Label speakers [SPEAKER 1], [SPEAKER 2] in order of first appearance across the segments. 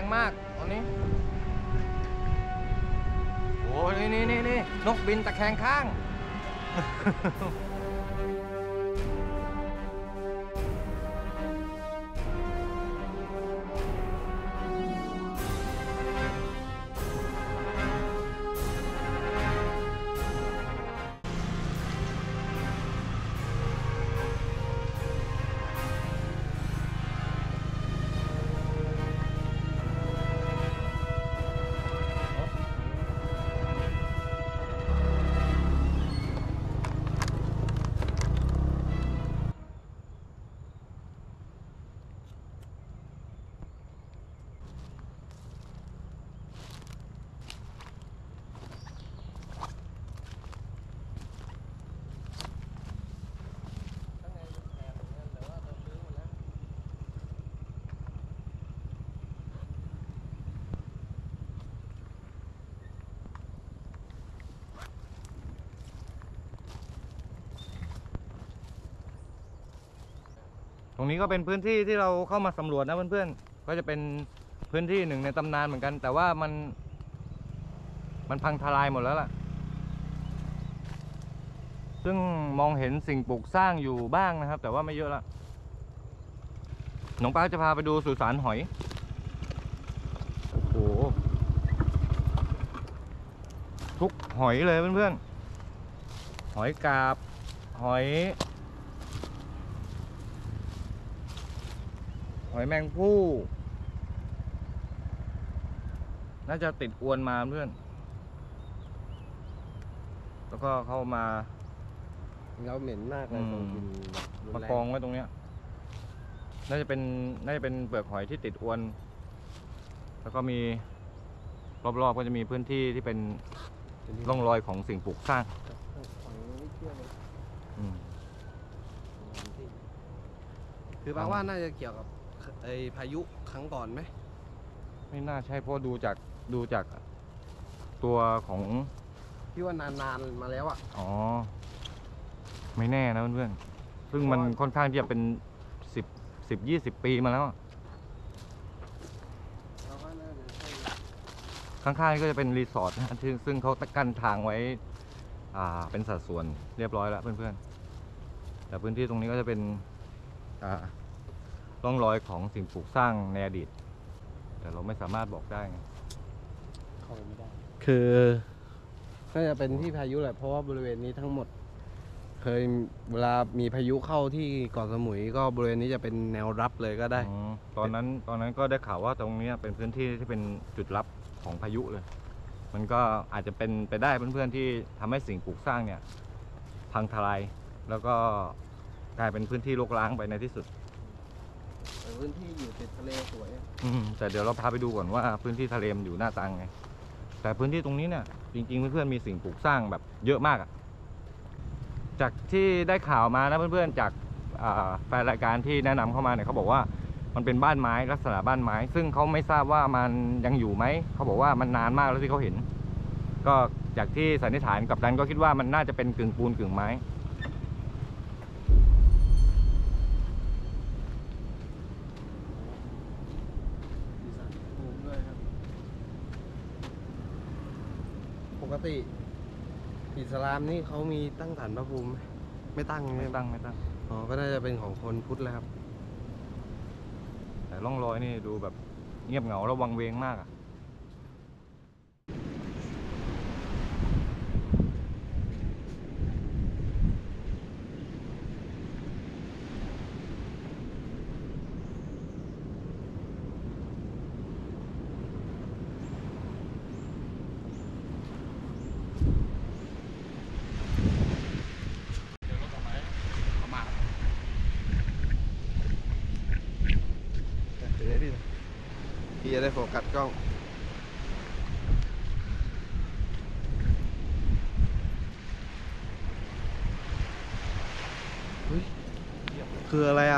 [SPEAKER 1] มากตอนนี้โอ้นี่นกบินตะแคงข้าง ตรงนี้ก็เป็นพื้นที่ที่เราเข้ามาสำรวจนะเพื่อนๆก็จะเป็นพื้นที่หนึ่งในตำนานเหมือนกันแต่ว่ามันพังทลายหมดแล้วล่ะซึ่งมองเห็นสิ่งปลูกสร้างอยู่บ้างนะครับแต่ว่าไม่เยอะละน้องป้าจะพาไปดูสุสานหอยโอ้ทุกหอยเลยเพื่อนๆหอยกาบหอยแมงผู้น่าจะติดอวนมาเพื่อนแล้วก็เข้ามา
[SPEAKER 2] เราเหม็นมากเลยตรงกิน
[SPEAKER 1] ประกองไว้ตรงเนี้ยน่าจะเป็นเปลือกหอยที่ติดอวนแล้วก็มีรอบๆก็จะมีพื้นที่ที่เป็นร่องรอยของสิ่งปลูกสร้าง
[SPEAKER 2] คือแปลว่าน่าจะเกี่ยวกับไอ้พายุครั้งก่อนไหม
[SPEAKER 1] ไม่น่าใช่เพราะดูจากตัวของ
[SPEAKER 2] ที่ว่านานๆมาแล้วอ่ะ
[SPEAKER 1] อ๋อไม่แน่นะเพื่อนๆซึ่งมันค่อนข้างที่จะเป็น10-20 ปีมาแล้วข้างๆก็จะเป็นรีสอร์ทนะซึ่งเขากั้นทางไว้เป็นสัดส่วนเรียบร้อยแล้วเพื่อนๆแต่พื้นที่ตรงนี้ก็จะเป็นร่องรอยของสิ่งปลูกสร้างในอดีตแต่เราไม่สามารถบอกได้
[SPEAKER 2] เข้าไปไม่ได้คือน่าจะเป็นที่พายุแหละเพราะว่าบริเวณนี้ทั้งหมดเคยเวลามีพายุเข้าที่เกาะสมุยก็บริเวณนี้จะเป็นแนวรับเลยก็ได้
[SPEAKER 1] ตอนนั้นก็ได้ข่าวว่าตรงนี้เป็นพื้นที่ที่เป็นจุดรับของพายุเลยมันก็อาจจะเป็นไปได้เพื่อนๆที่ทำให้สิ่งปลูกสร้างเนี่ยพังทลายแล้วก็กลายเป็นพื้นที่รกร้างไปในที่สุด
[SPEAKER 2] พื้นที่อยู่ติดทะเลสวย
[SPEAKER 1] แต่เดี๋ยวเราพาไปดูก่อนว่าพื้นที่ทะเลมันอยู่หน้าตาไงแต่พื้นที่ตรงนี้เนี่ยจริงๆเพื่อนๆมีสิ่งปลูกสร้างแบบเยอะมากจากที่ได้ข่าวมานะเพื่อนๆจากแฟนรายการที่แนะนำเข้ามาเนี่ยเขาบอกว่ามันเป็นบ้านไม้ลักษณะบ้านไม้ซึ่งเขาไม่ทราบว่ามันยังอยู่ไหมเขาบอกว่ามันนานมากแล้วที่เขาเห็นก็จากที่สันนิษฐานกับดันก็คิดว่ามันน่าจะเป็นกึ่งปูนกึ่งไม้
[SPEAKER 2] ปกติอิสลามนี่เขามีตั้งศาลพระภูมิไม่ตั้งอ๋อก็น่าจะเป็นของคนพุทธแล้วครับ
[SPEAKER 1] แต่ร่องรอยนี่ดูแบบเงียบเหงาและวังเวงมาก
[SPEAKER 2] พี่จะได้โฟกัสกล้องคืออะไรอ่ะ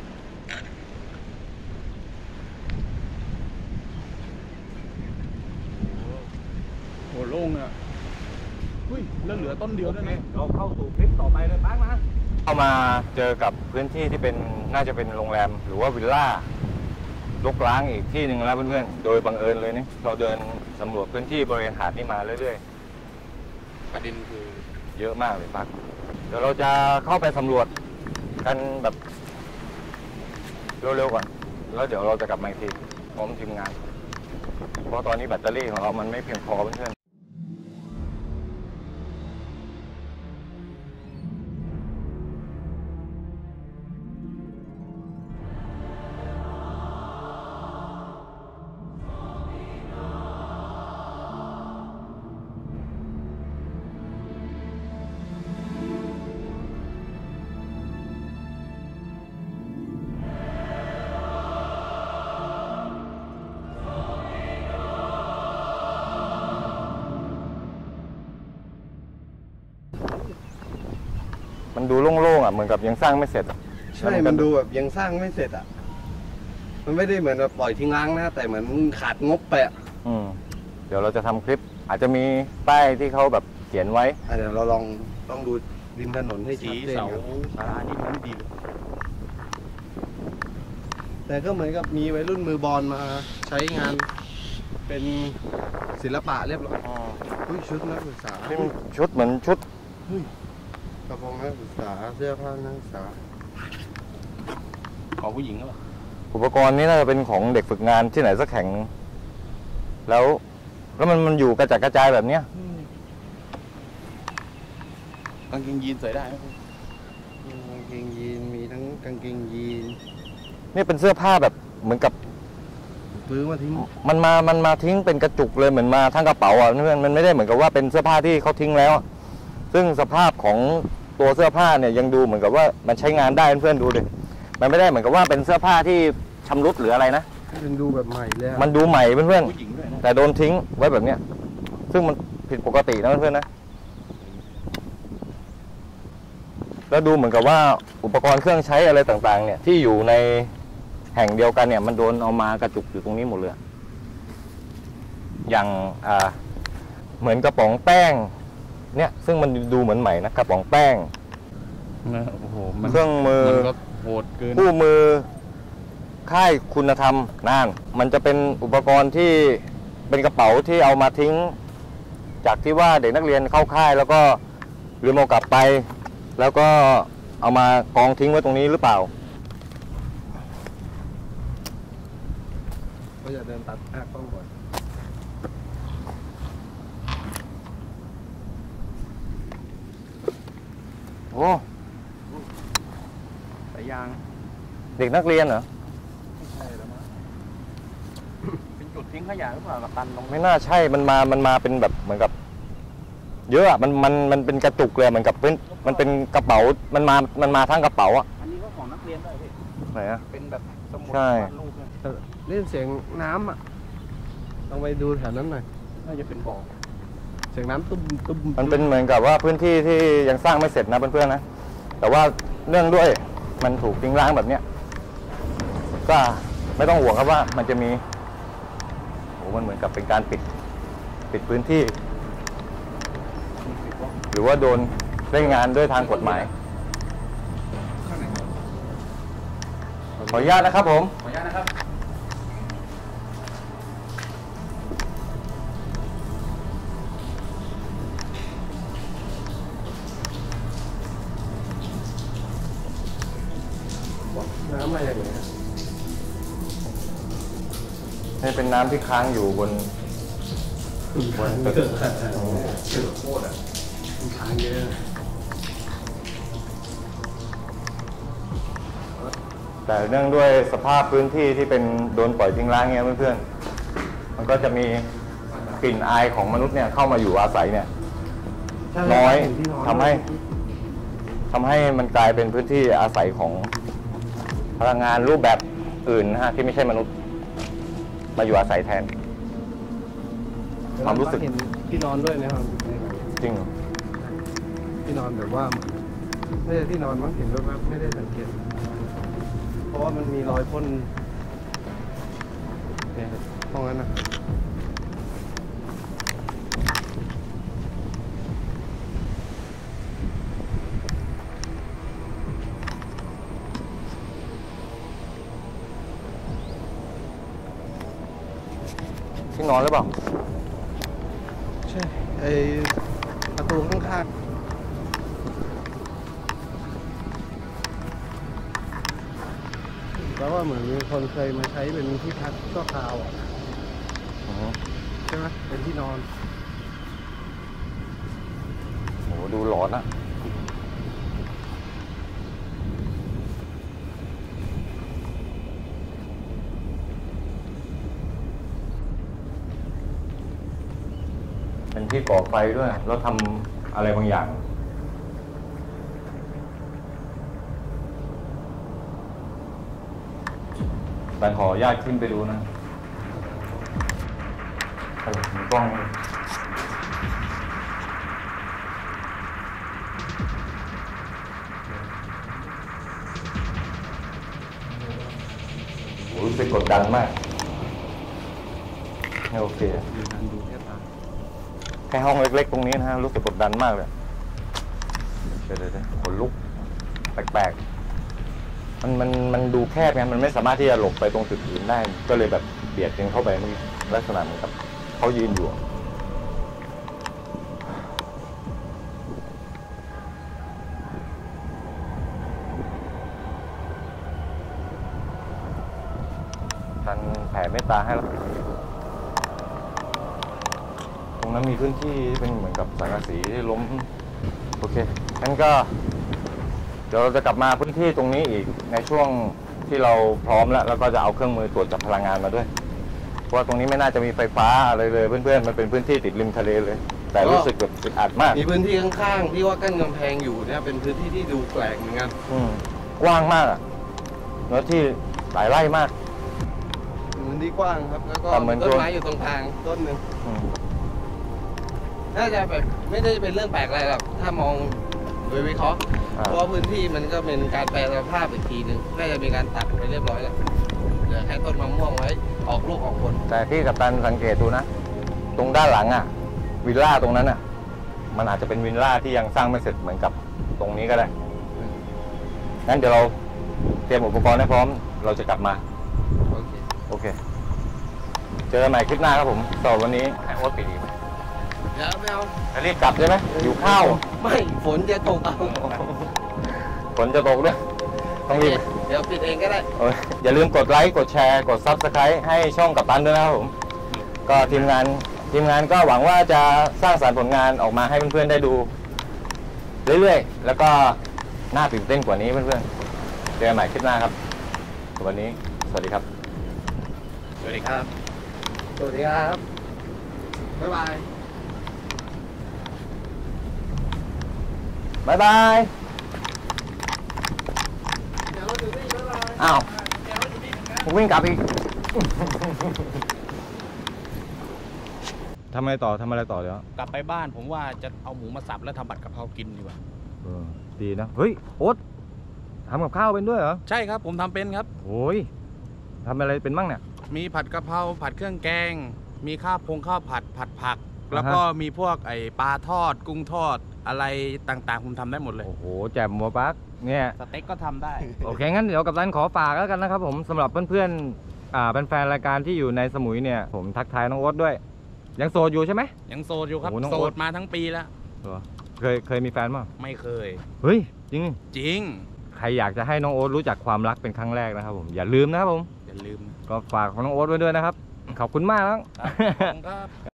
[SPEAKER 3] โหโล่งอ่ะแล้วเหลือต้นเดียวด้วยนะ
[SPEAKER 1] เราเข้าสู่คลิปต่อไปเลยปั้งนะเข้ามาเจอกับพื้นที่ที่เป็นน่าจะเป็นโรงแรมหรือว่าวิลล่ารกร้างอีกที่หนึ่งแล้วเพื่อนๆโดยบังเอิญเลยนี่เราเดินสำรวจพื้นที่บริเวณหาดนี่มาเรื่อยๆประเด็นคือเยอะมากเลยปักเดี๋ยวเราจะเข้าไปสำรวจกันแบบเร็วๆก่อนแล้วเดี๋ยวเราจะกลับมาอีกทีพร้อมทีมงานเพราะตอนนี้แบตเตอรี่ของเรามันไม่เพียงพอเพื่อนๆมันดูโล่งๆอ่ะเหมือนกับยังสร้างไม่เสร็จอ่ะ
[SPEAKER 2] ใช่มันดูแบบยังสร้างไม่เสร็จอ่ะมันไม่ได้เหมือนแบบปล่อยทิ้งร้างนะแต่เหมือนขาดงบไปอ่ะ
[SPEAKER 1] เดี๋ยวเราจะทำคลิปอาจจะมีป้ายที่เขาแบบเขียนไว้
[SPEAKER 2] เดี๋ยวเราต้องดูริมถนนให้ชั
[SPEAKER 3] สี
[SPEAKER 2] ดเจน
[SPEAKER 3] เสา
[SPEAKER 2] ครับ
[SPEAKER 3] สารานี่มันไม่ดีเลย
[SPEAKER 2] แต่ก็เหมือนกับมีวัยรุ่นมือบอลมาใช้งานเป็นศิลปะเรียบร้อยอุ้ยชุดนักศึกษา
[SPEAKER 1] ที่มันชุดเหมือนชุด
[SPEAKER 2] กระโปรงนักศึกษาเสื้อผ้านักศึกษา
[SPEAKER 3] ของผู้หญิงก็แบบ
[SPEAKER 1] อุปกรณ์นี้น่าจะเป็นของเด็กฝึกงานที่ไหนสักแห่งแล้วมันอยู่กระจัดกระจายแบบเนี้ย
[SPEAKER 3] กางเกงยีนใส่ได้ไหม
[SPEAKER 2] กางเกงยีนมีทั้งกางเกงยีน
[SPEAKER 1] นี่เป็นเสื้อผ้าแบบเหมือนกับ
[SPEAKER 2] ซื้อมาทิ้ง
[SPEAKER 1] มันมาทิ้งเป็นกระจุกเลยเหมือนมาทั้งกระเป๋าอ่ะเพื่อนมันไม่ได้เหมือนกับว่าเป็นเสื้อผ้าที่เขาทิ้งแล้วอะซึ่งสภาพของตัวเสื้อผ้าเนี่ยยังดูเหมือนกับว่ามันใช้งานได้เพื่อนดูดิมันไม่ได้เหมือนกับว่าเป็นเสื้อผ้าที่ชำรุดหรืออะไรนะ
[SPEAKER 2] มันดูแบบใหม่เลยอะ
[SPEAKER 1] มันดูใหม่เพื่อน
[SPEAKER 3] ผู้หญิงด้วยนะ
[SPEAKER 1] ๆแต่โดนทิ้งไว้แบบเนี้ยซึ่งมันผิดปกตินะเพื่อนๆนะแล้วดูเหมือนกับว่าอุปกรณ์เครื่องใช้อะไรต่างๆเนี่ยที่อยู่ในแห่งเดียวกันเนี่ยมันโดนเอามากระจุกอยู่ตรงนี้หมดเลยอย่างเหมือนกระป๋องแป้งเนี่ยซึ่งมันดูเหมือนใหม่นะกระป๋องแป้ง
[SPEAKER 3] นะโอ้โหมัน
[SPEAKER 1] เครื่องมือ
[SPEAKER 3] มันก็โหดเกิน
[SPEAKER 1] คู่มือค่ายคุณธรรมน่านมันจะเป็นอุปกรณ์ที่เป็นกระเป๋าที่เอามาทิ้ง จากที่ว่าเด็กนักเรียนเข้าค่ายแล้วก็ลืมเอากลับไป แล้วก็เอามากองทิ้งไว้ตรงนี้หรือเปล่า
[SPEAKER 2] ก็จะเดินตัดหน้ากล้องก่อน
[SPEAKER 1] โอ้
[SPEAKER 3] สายยาง
[SPEAKER 1] เด็กนักเรียนเหรอ
[SPEAKER 3] ไม่ใช่แล้วมั้งเป็นจุดทิ้งขยะหรือเปล่ากับตันลง
[SPEAKER 1] ไม่น่าใช่มันมาเป็นแบบเหมือนกับ เยอะอะมันเป็นกระจุกเลยเหมือนกับมันเป็นกระเป๋ามันมาทั้งกระเป๋าอะ
[SPEAKER 3] อันนี้ก็ของนักเรียนด้วยพี่
[SPEAKER 1] ไหนอะ
[SPEAKER 3] เป็นแบบสมุด
[SPEAKER 1] ใช่
[SPEAKER 3] วาดรูปเนี่ย
[SPEAKER 2] เล่นเสียงน้ำอ่ะต้องไปดูแถวนั้นหน่อย
[SPEAKER 3] น่าจะเป็นบ่อ
[SPEAKER 2] เสียงน้ำตุ้มตุ้ม
[SPEAKER 1] มันเป็นเหมือนกับว่าพื้นที่ที่ยังสร้างไม่เสร็จนะเพื่อนๆนะแต่ว่าเนื่องด้วยมันถูกทิ้งร้างแบบเนี้ยก็ไม่ต้องห่วงครับว่ามันจะมีโอ้มันเหมือนกับเป็นการปิดพื้นที่ หรือว่าโดนเล่นงานด้วยทางกฎหมาย ขออนุญาตนะครับผม
[SPEAKER 3] ขออนุญาตนะครับ
[SPEAKER 2] น้ำมาจากไหนอะ
[SPEAKER 1] นี่เป็นน้ำที่ค้างอยู่บนตึก
[SPEAKER 2] โคตรอ่ะทางเยอะ
[SPEAKER 1] แต่เนื่องด้วยสภาพพื้นที่ที่เป็นโดนปล่อยทิ้งร้างเงี้ยเพื่อนๆมันก็จะมีกลิ่นอายของมนุษย์เนี่ยเข้ามาอยู่อาศัยเนี่ย น้อยทำให้มันกลายเป็นพื้นที่อาศัยของพลังงานรูปแบบอื่นนะฮะที่ไม่ใช่มนุษย์มาอยู่อาศัยแทน ความรู้สึก
[SPEAKER 2] เห็นที่นอนด้วยนะครับ
[SPEAKER 1] จริงเหรอ
[SPEAKER 2] ที่นอนแบบว่าไม่ใช่ที่นอนมั้งเห็นแบบว่าไม่ได้สังเกตเพราะว่ามันมีรอยพ่นเนี่ยห้องนั้นนะ
[SPEAKER 1] ที่นอนหรือเปล่า
[SPEAKER 2] ใช่ไอประตูข้างๆแล้วว่าเหมือนมีคนเคยมาใช้เป็นที่พักชั่วคราวอ่ะ
[SPEAKER 1] อือฮึ
[SPEAKER 2] ใช่ไหมเป็นที่นอน
[SPEAKER 1] โหดูหลอนอะเป็นที่ก่อไฟด้วยแล้วทำอะไรบางอย่างแต่ขออนุญาตขึ้นไปดูนะมีกล้องโหรู้สึกกดดันมากไม่โอเค
[SPEAKER 2] มีการดูแค่ตา
[SPEAKER 1] แค่ห้องเล็กๆตรงนี้นะฮะรู้สึกกดดันมากเลยเดี๋ยวขนลุกแปลกๆมันดูแคบไงมันไม่สามารถที่จะหลบไปตรงจุดอื่นได้ ก็เลยแบบเบียดกันเข้าไปนี่ลักษณะเหมือนกับเขายืนอยู่อะท่านแผ่เมตตาให้แล้ว ตรงนั้นมีพื้นที่ที่เป็นเหมือนกับสังกะสีที่ล้ม โอเคงั้นก็ เดี๋ยวเราจะกลับมาพื้นที่ตรงนี้อีกในช่วงที่เราพร้อมแล้วก็จะเอาเครื่องมือตรวจจับพลังงานมาด้วย เพราะว่าตรงนี้ไม่น่าจะมีไฟฟ้าอะไรเลยเพื่อนๆมันเป็นพื้นที่ติดริมทะเลเลย แต่รู้สึกแบบอึดอัดมาก
[SPEAKER 2] มีพื้นที่ข้างๆที่ว่ากั้นกำแพงอยู่เนี่ยเป็นพื้นที่ที่ดูแปลกเหมือนกัน
[SPEAKER 1] กว้างมากอะเนื้อที่หลายไร่มาก
[SPEAKER 2] พื้นที่กว้างครับ แล้วก็
[SPEAKER 1] แต่เหมื
[SPEAKER 2] มี
[SPEAKER 1] อน
[SPEAKER 2] ต้นไม้อยู่ตรงกลางต้นหนึ่ง
[SPEAKER 1] อืม
[SPEAKER 2] น่าจะแบบไม่ได้เป็นเรื่องแปลกอะไรหรอกถ้ามองโดยวิเคราะห์เพราะว่าพื้นที่มันก็เป็นการแปลสภาพอีกทีหนึ่งน่าจะมีการตัดไปเรียบร้อยแล้วเหลือแค่ต้นมะม่วงไว้ออกลูกออกผล
[SPEAKER 1] แต่ที่กัปตันสังเกตดูนะ ตรงด้านหลังอะวิลล่าตรงนั้นอะมันอาจจะเป็นวิลล่าที่ยังสร้างไม่เสร็จเหมือนกับตรงนี้ก็ได้งั้นเดี๋ยวเราเตรียมอุปกรณ์ให้พร้อมเราจะกลับมา
[SPEAKER 2] โอเค
[SPEAKER 1] โอเค เจอกันใหม่คลิปหน้าครับผมสำหรับวันนี้ให้โอ๊ตปิดอีก
[SPEAKER 2] เดี๋ยวไม่เอา
[SPEAKER 1] จะรีบกลับใช่ไหมหิวข้าว
[SPEAKER 2] ไม่ฝนจะตกเอา
[SPEAKER 1] ฝนจะตกด้วยต้องรีบ
[SPEAKER 2] เดี๋ยวปิดเองก็ได้
[SPEAKER 1] อย่าลืมกดไลค์กดแชร์กด Subscribe ให้ช่องกัปตันด้วยนะครับผมก็ทีมงานก็หวังว่าจะสร้างสรรค์ผลงานออกมาให้เพื่อนๆได้ดู เรื่อยๆแล้วก็น่าตื่นเต้นกว่านี้เพื่อนๆเจอกันใหม่คลิปหน้าครับวันนี้สวัสดีครับ
[SPEAKER 3] สวัสดีครับ
[SPEAKER 2] สวัสดีครับ บ๊ายบาย
[SPEAKER 1] บ๊ายบาย
[SPEAKER 2] เดี๋ยวเราถึงนี่บ๊ายบาย
[SPEAKER 1] อ้าวผมวิ่งกลับอีก ทำอะไรต่อเดี๋ยว
[SPEAKER 3] กลับไปบ้านผมว่าจะเอาหมูมาสับแล้วทำผัดกะเพรากินดีกว่า
[SPEAKER 1] ดีนะ เฮ้ย โอ๊ตทำกับข้าวเป็นด้วยเหรอ
[SPEAKER 3] ใช่ครับผมทำเป็นครับ
[SPEAKER 1] โอ้ยทำอะไรเป็นบ้างเนี่ย
[SPEAKER 3] มีผัดกะเพราผัดเครื่องแกง มีข้าวผัดผัก แล้วก็มีพวกไอ้ปลาทอดกุ้งทอดอะไรต่างๆผมทำได้หมดเลย
[SPEAKER 1] โอ้โห แจ่มหัวปักเนี่ย
[SPEAKER 3] สเต็กก็ทำได้
[SPEAKER 1] โอเค งั้นเดี๋ยวกับตันขอฝากแล้วกันนะครับผมสำหรับเพื่อนๆเป็นแฟนรายการที่อยู่ในสมุยเนี่ย ผมทักทายน้องโอ๊ตด้วย ยังโสดอยู่ใช่ไหม
[SPEAKER 3] ยังโสดอยู่ครับ
[SPEAKER 1] โอ้โหน้อง
[SPEAKER 3] โส
[SPEAKER 1] โอ๊
[SPEAKER 3] ด
[SPEAKER 1] ต
[SPEAKER 3] มาทั้งปีแล้ว
[SPEAKER 1] เหรอเคยมีแฟนมั้ย
[SPEAKER 3] ไม่เคย
[SPEAKER 1] เฮ้ย จริง
[SPEAKER 3] จริง
[SPEAKER 1] ใครอยากจะให้น้องโอ๊ตรู้จักความรักเป็นครั้งแรกนะครับผมอย่าลืมนะครับผม
[SPEAKER 3] อย่าลืม
[SPEAKER 1] ก็ฝากน้องโอ๊ตไว้ด้วยนะครับ ขอบคุณมากครับ
[SPEAKER 3] ครับขอบคุณครับ